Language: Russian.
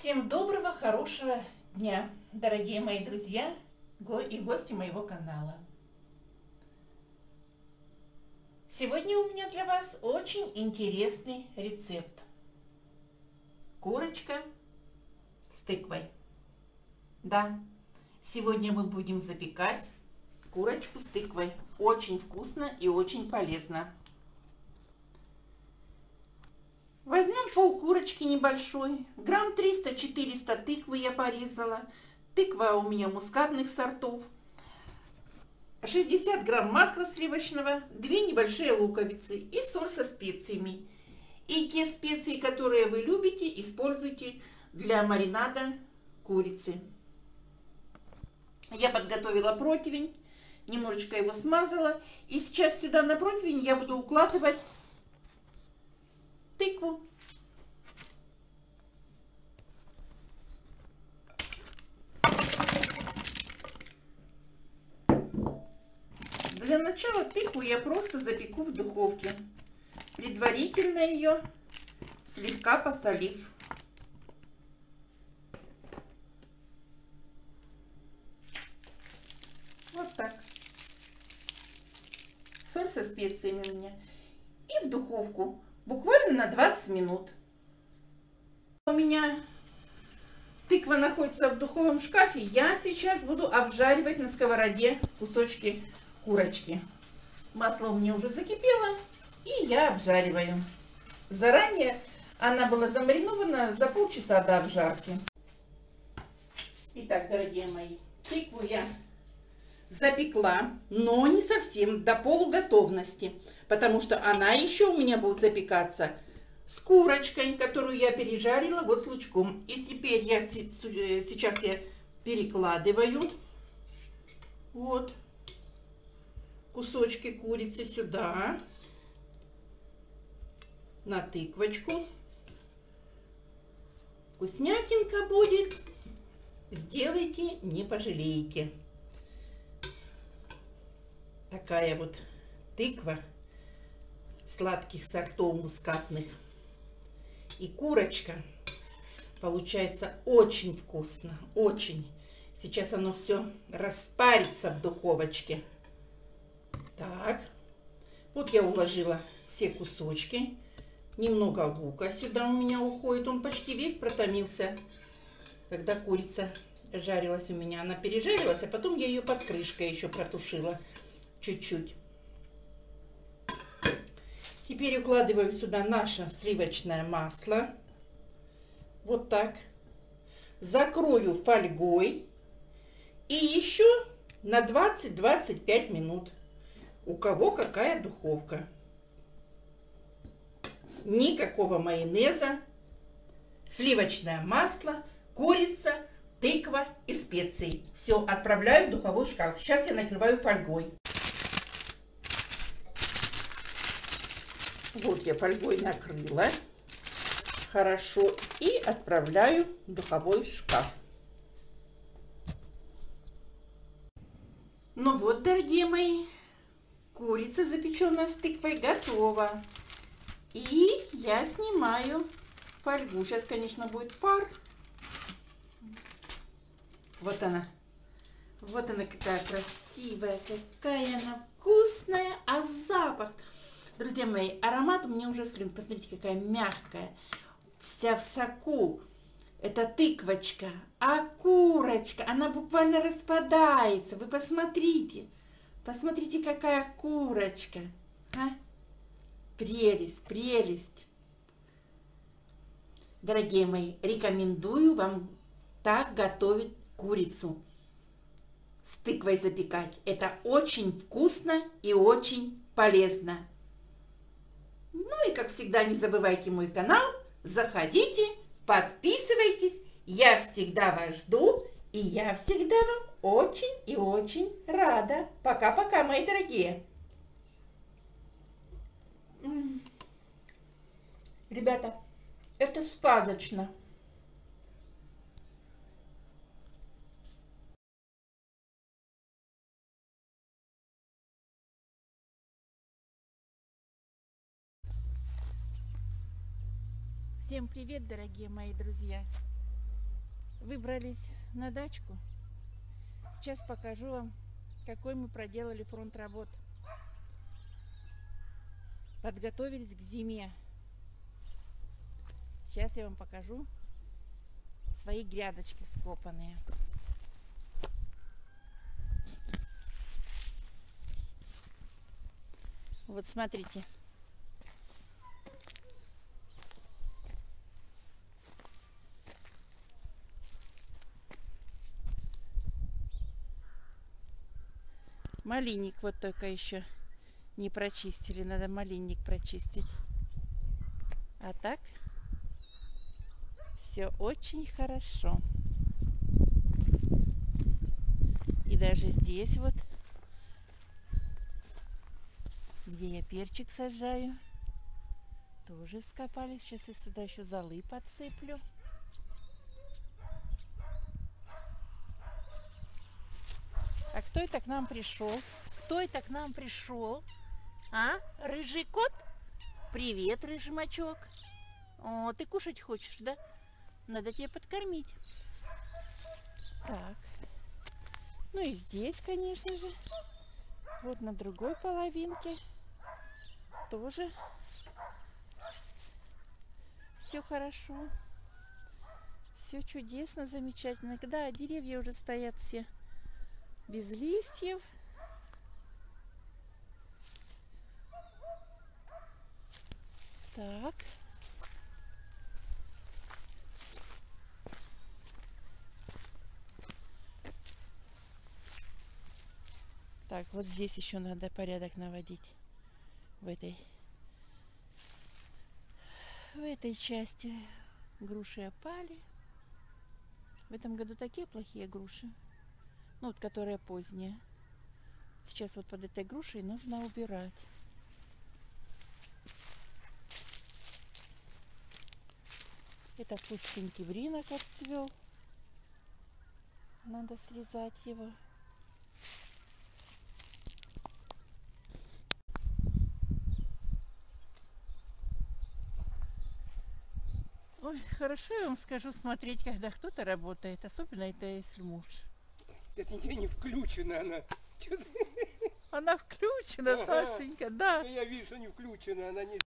Всем доброго, хорошего дня, дорогие мои друзья и гости моего канала. Сегодня у меня для вас очень интересный рецепт. Курочка с тыквой. Да, сегодня мы будем запекать курочку с тыквой. Очень вкусно и очень полезно. Возьмем пол курочки небольшой, грамм 300-400 тыквы я порезала. Тыква у меня мускатных сортов. 60 грамм масла сливочного, 2 небольшие луковицы и соль со специями. И те специи, которые вы любите, используйте для маринада курицы. Я подготовила противень, немножечко его смазала. И сейчас сюда на противень я буду укладывать тыкву. Для начала тыкву я просто запеку в духовке, предварительно ее слегка посолив. Вот так. Соль со специями у меня. И в духовку. Буквально на 20 минут. У меня тыква находится в духовом шкафе. Я сейчас буду обжаривать на сковороде кусочки курочки. Масло у меня уже закипело. И я обжариваю. Заранее она была замаринована за полчаса до обжарки. Итак, дорогие мои, тыкву я запекла, но не совсем до полуготовности, потому что она еще у меня будет запекаться с курочкой, которую я пережарила вот с лучком. И теперь сейчас я перекладываю вот кусочки курицы сюда на тыквочку. Вкуснятинка будет. Сделайте, не пожалеете. Такая вот тыква сладких сортов мускатных. И курочка получается очень вкусно, очень. Сейчас оно все распарится в духовочке. Так, вот я уложила все кусочки. Немного лука сюда у меня уходит, он почти весь протомился, когда курица жарилась у меня. Она пережарилась, а потом я ее под крышкой еще протушила чуть-чуть. Теперь укладываю сюда наше сливочное масло. Вот так. Закрою фольгой. И еще на 20-25 минут. У кого какая духовка. Никакого майонеза. Сливочное масло, курица, тыква и специи. Все, отправляю в духовой шкаф. Сейчас я накрываю фольгой. Вот я фольгой накрыла. Хорошо. И отправляю в духовой шкаф. Ну вот, дорогие мои, курица, запеченная с тыквой, готова. И я снимаю фольгу. Сейчас, конечно, будет пар. Вот она. Вот она какая красивая, какая она вкусная. А запах... Друзья мои, аромат у меня уже слюн. Посмотрите, какая мягкая. Вся в соку. Это тыквочка. А курочка, она буквально распадается. Вы посмотрите. Посмотрите, какая курочка. А? Прелесть, прелесть. Дорогие мои, рекомендую вам так готовить курицу. С тыквой запекать. Это очень вкусно и очень полезно. Ну и как всегда, не забывайте мой канал, заходите, подписывайтесь, я всегда вас жду, и я всегда вам очень и очень рада. Пока-пока, мои дорогие. Ребята, это сказочно. Всем привет, дорогие мои друзья! Выбрались на дачку. Сейчас покажу вам, какой мы проделали фронт работ. Подготовились к зиме. Сейчас я вам покажу свои грядочки вскопанные. Вот смотрите. Малинник вот только еще не прочистили. Надо малинник прочистить. А так все очень хорошо. И даже здесь вот, где я перчик сажаю, тоже вскопали. Сейчас я сюда еще золы подсыплю. А кто это к нам пришел? Кто это к нам пришел? А? Рыжий кот? Привет, рыжий мачок. О, ты кушать хочешь, да? Надо тебя подкормить. Так. Ну и здесь, конечно же. Вот на другой половинке тоже все хорошо. Все чудесно, замечательно. Да, деревья уже стоят все без листьев. Так. Так, вот здесь еще надо порядок наводить. В этой части груши опали. В этом году такие плохие груши. Ну, вот которые поздние. Сейчас вот под этой грушей нужно убирать. Это куст сентябринок отцвел. Надо срезать его. Ой, хорошо, я вам скажу, смотреть, когда кто-то работает. Особенно это если муж. Это не включена она. Она включена, Ага. Сашенька, да. Я вижу, что не включена, она не